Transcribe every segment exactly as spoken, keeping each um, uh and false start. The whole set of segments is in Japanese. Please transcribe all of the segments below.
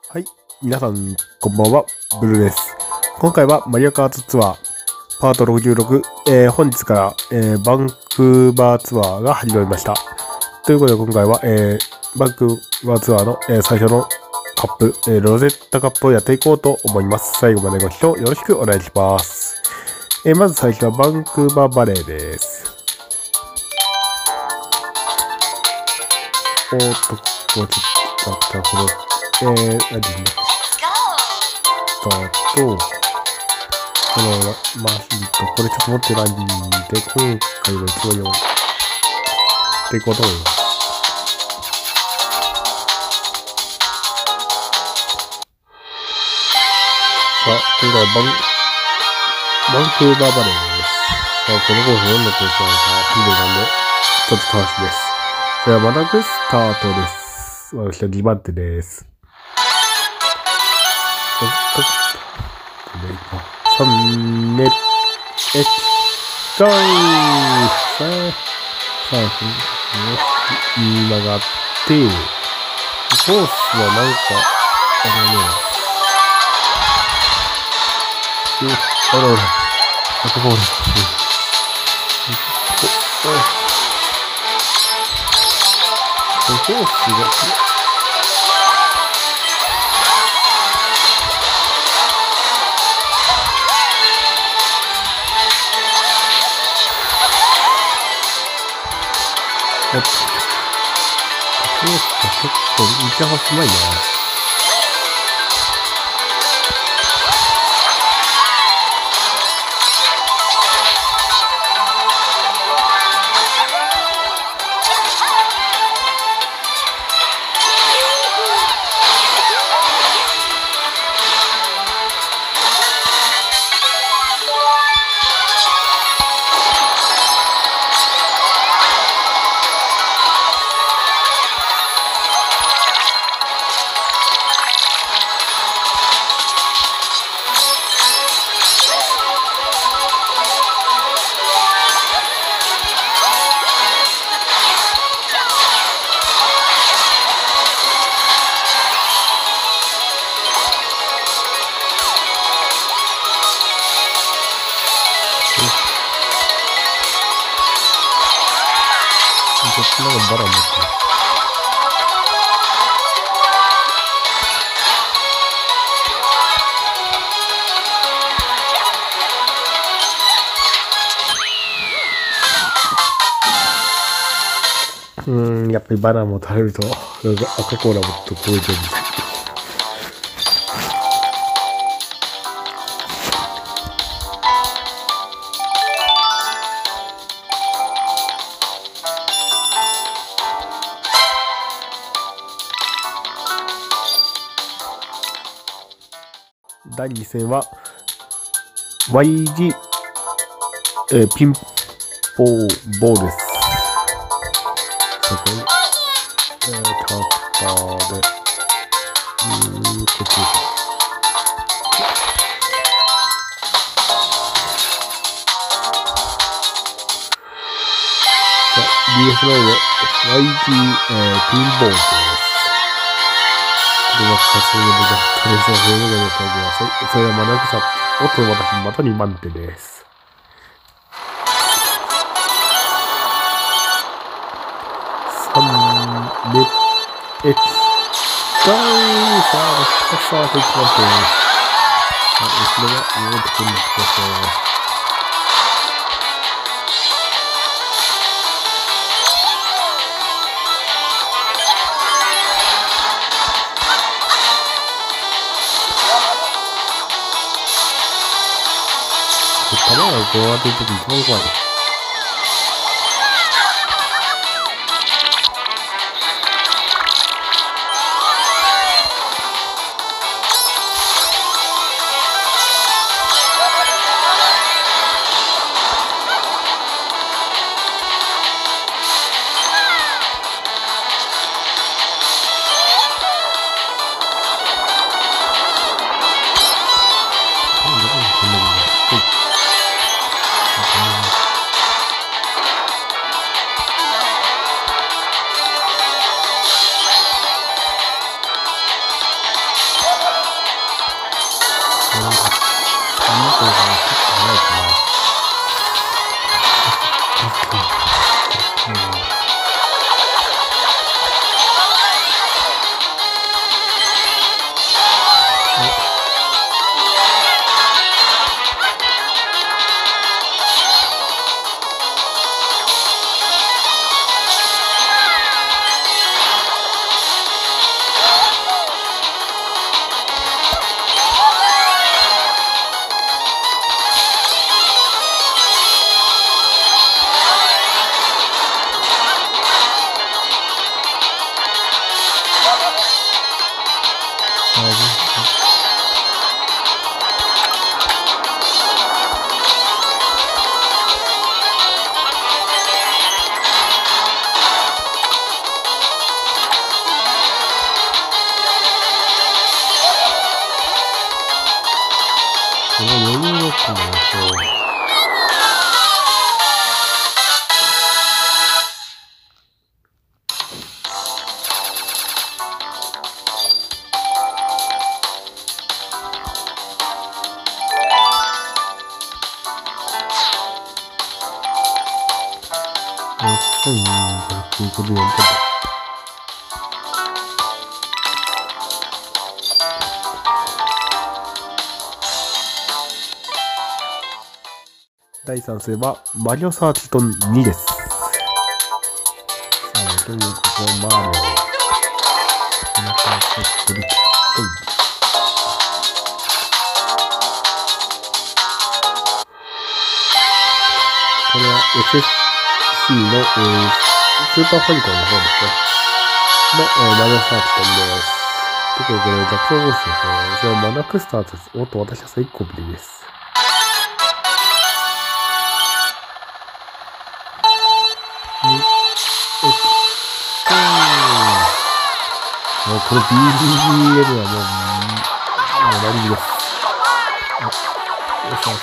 はい、皆さん、こんばんは、ブルーです。今回はマリオカートツアー、パートろくじゅうろく、えー、本日から、えー、バンクーバーツアーが始まりました。ということで、今回は、えー、バンクーバーツアーの、えー、最初のカップ、えー、ロゼッタカップをやっていこうと思います。最後までご視聴よろしくお願いします。えー、まず最初はバンクーバーバレーです。おーっと、ここはちょっと、これ、えー、何ですね。と、このマシンと、これちょっと持ってないんで、今回は一応用意していこうと思います。さあ、ということはバン、バンクーバーバレーです。さあ、このコースどんなコースなのか、見てたんで、ちょっと楽しみです。それではまもなくスタートです。私はにばん手です。さん、に、いち、ゴー！さあ、さあ、曲がって、コースはなんか、あのね、あらあら、あそこです。コースが、コースが結構、見たはしないな。こっちの方がバラ持ってる。うーん、やっぱりバナナも食べると、赤コーラもっと超えてるんです。だいに戦は ワイジー、えー、ピンポーボールです。そこに、えー、タッパーで、うーん、こっちです。さあ、ビーエスナイン は ワイジー、えー、ピンボールです。では、活用で試しを増えるのでお答えください。それではまなくさ、おっと、私、またにばん手です。さん、に、いち、ゴー！さあ、スタートいきまして、さあ、後ろが戻ってくるんですけど、球がこう当てるとき一番怖い。 だいさん戦はマリオサーチトンにです。さあ、ということはマリオ。このカードクリック。これは エスエスシー の、えー、スーパーファミコンの方ですね。の、えー、マリオサーチトンです。ということで、ジャクソンボスですね。それはマナクスターズ。おっと、私は最高ビリです。もうこの ビージーエム はもう、もう何です。あ、よいしょ。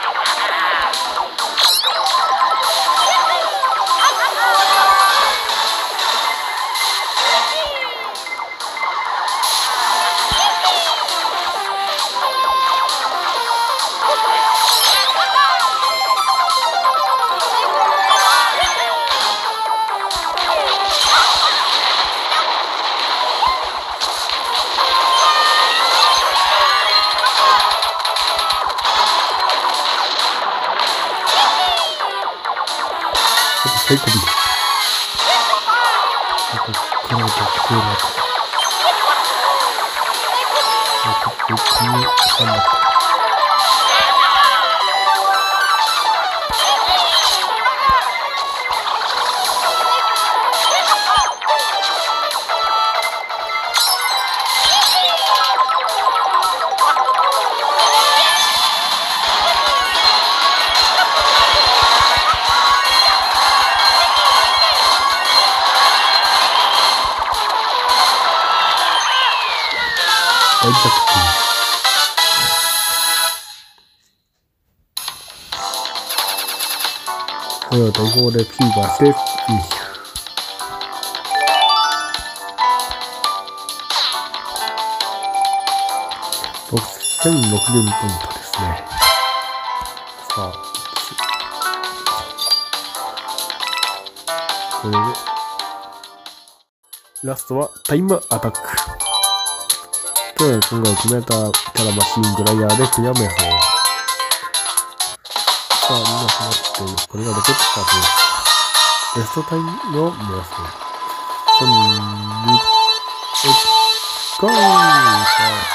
最高です。ここからがこうなった。ここに頑張った。大作戦。これは大砲でフィーバーしてフィニッシュ。ろくせんろくじゅうにポイントですね。さあ、これでラストはタイムアタック。という今回決めたキャラマシングライヤーでクリアメイソン。さあ、みんなしまって、これがロケットスタートです。ベストタイムを目指す。さん、に、いち、ゴー！さあ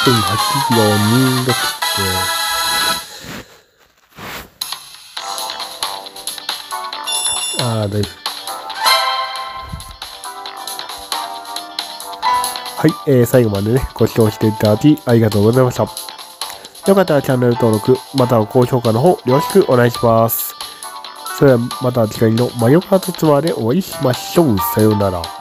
てんはちキロにじゅうろくって、あー、大丈夫。はい、えー、最後までね、ご視聴していただきありがとうございました。よかったらチャンネル登録、または高評価の方よろしくお願いします。それではまた次回のマリオカートツアーでお会いしましょう。さようなら。